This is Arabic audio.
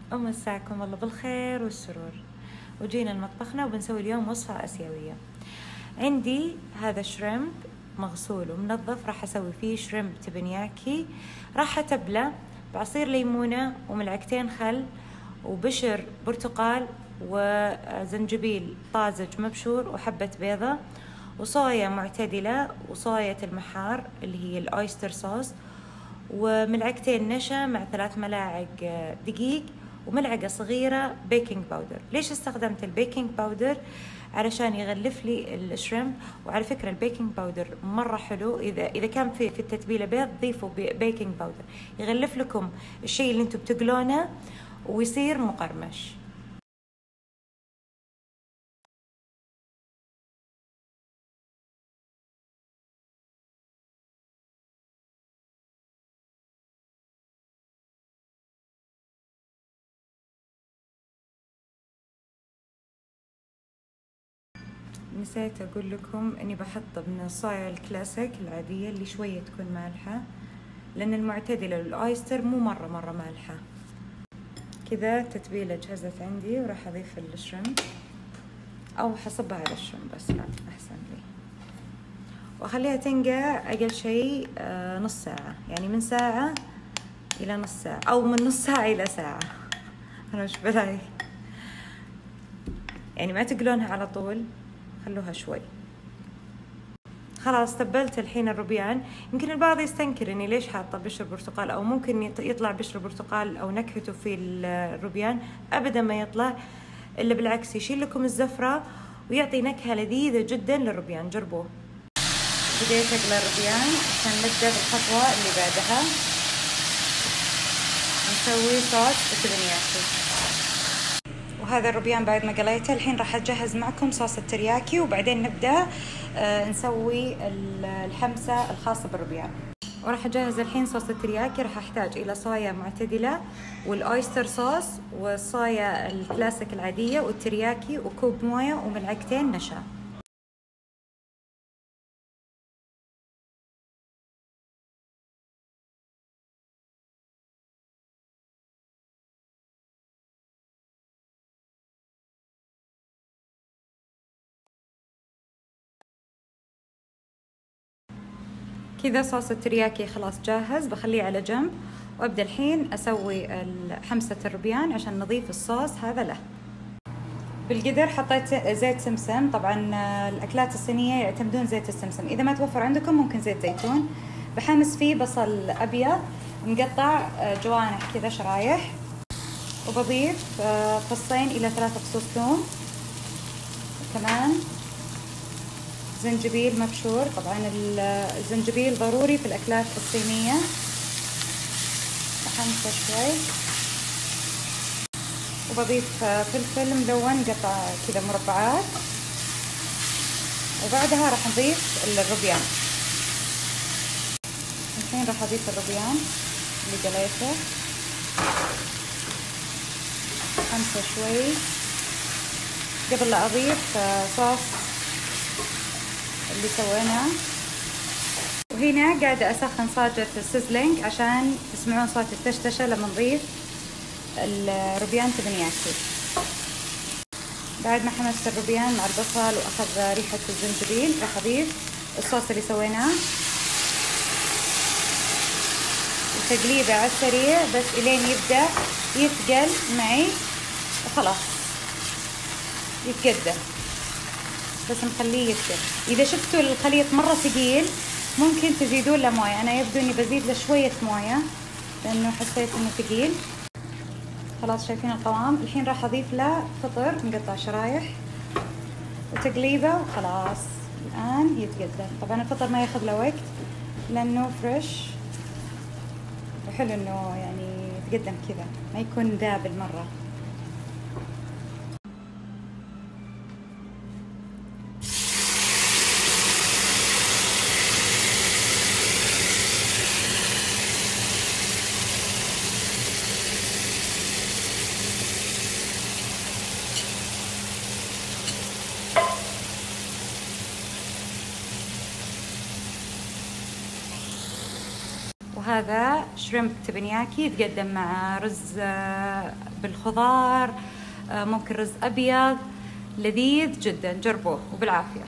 ومساكم الله بالخير والسرور. وجينا لمطبخنا وبنسوي اليوم وصفة آسيوية. عندي هذا شريمب مغسول ومنظف، راح أسوي فيه شريمب تبنياكي. راح أتبله بعصير ليمونة وملعقتين خل وبشر برتقال وزنجبيل طازج مبشور وحبة بيضة وصويا معتدلة وصويا المحار اللي هي الأويستر صوص وملعقتين نشا مع 3 ملاعق دقيق وملعقة صغيرة بيكنج باودر. ليش استخدمت البيكنج باودر؟ علشان يغلف لي الشريمب. وعلى فكرة البيكنج باودر مرة حلو، إذا كان في التتبيلة بيض ضيفوا بيكنج باودر يغلف لكم الشيء اللي انتم بتقلونه ويصير مقرمش. نسيت أقول لكم إني بحط من الصويا الكلاسيك العادية اللي شوية تكون مالحة، لأن المعتدلة والأويستر مو مرة مالحة. كذا تتبيلة جهزت عندي وراح أضيف الشريمب، أو حصبها على الشريمب بس لا أحسن لي، وأخليها تنقع أقل شيء نص ساعة، يعني من ساعة إلى نص ساعة أو من نص ساعة إلى ساعة. أنا مش بلاقي، يعني ما تقلونها على طول، خلوها شوي. خلاص تبلت الحين الروبيان. يمكن البعض يستنكر اني ليش حاطه بشر برتقال، او ممكن يطلع بشر برتقال او نكهته في الروبيان. ابدا ما يطلع، الا بالعكس يشيل لكم الزفره ويعطي نكهه لذيذه جدا للروبيان. جربوه. بديت اقلى الروبيان عشان نبدا بالخطوه اللي بعدها، نسوي صوص التبنياكي. وهذا الروبيان بعد ما قليته الحين راح اجهز معكم صوص الترياكي، وبعدين نبدا نسوي الحمسه الخاصه بالروبيان. وراح اجهز الحين صوص الترياكي. راح احتاج الى صويا معتدله والاويستر صوص والصويا الكلاسيك العاديه والترياكي وكوب مويه وملعقتين نشا. كذا صوص الترياكي خلاص جاهز، بخليه على جنب، وابدا الحين اسوي حمسة الروبيان عشان نضيف الصوص هذا له. بالقدر حطيت زيت سمسم، طبعا الاكلات الصينية يعتمدون زيت السمسم، اذا ما توفر عندكم ممكن زيت زيتون. بحمس فيه بصل ابيض مقطع جوانح كذا شرايح، وبضيف فصين الى 3 فصوص ثوم، كمان زنجبيل مبشور. طبعا الزنجبيل ضروري في الأكلات الصينية. أحمسه شوي، وبضيف فلفل ملون قطع كذا مربعات، وبعدها راح نضيف الروبيان. الحين راح أضيف الروبيان اللي قليته، أحمسه شوي قبل لا أضيف صوص اللي سويناه. وهنا قاعدة أسخن صاجة السيزلينج عشان تسمعون صوت التشتشة لما نضيف الروبيان تبنياكي. بعد ما حمست الروبيان مع البصل وأخذ ريحة الزنجبيل راح أضيف الصوص اللي سويناه، وتقليبه على السريع بس إلين يبدأ يثقل معي، وخلاص يتقدم، بس نخليه يكتر. اذا شفتوا الخليط مره ثقيل ممكن تزيدون له مويه، انا يبدو اني بزيد له شويه مويه لانه حسيت انه ثقيل. خلاص شايفين القوام. الحين راح اضيف له فطر مقطع شرايح وتقليبه، وخلاص الان يتقدم. طبعا الفطر ما ياخذ له وقت لانه فريش، وحلو انه يعني يتقدم كذا ما يكون ذابل مره. وهذا شريمب تبنياكي يتقدم مع رز بالخضار، ممكن رز أبيض، لذيذ جدا، جربوه وبالعافية.